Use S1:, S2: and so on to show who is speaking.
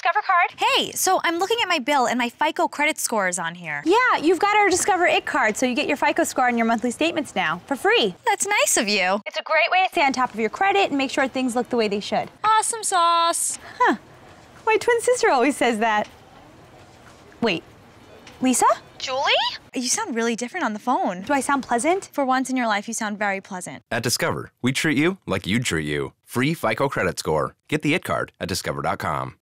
S1: Discover card.
S2: Hey, so I'm looking at my bill and my FICO credit score is on here.
S1: Yeah, you've got our Discover It card, so you get your FICO score on your monthly statements now for free.
S2: That's nice of you.
S1: It's a great way to stay on top of your credit and make sure things look the way they should.
S2: Awesome sauce.
S1: Huh. My twin sister always says that. Wait, Lisa?
S2: Julie? You sound really different on the phone.
S1: Do I sound pleasant?
S2: For once in your life, you sound very pleasant.
S3: At Discover, we treat you like you'd treat you. Free FICO credit score. Get the It card at discover.com.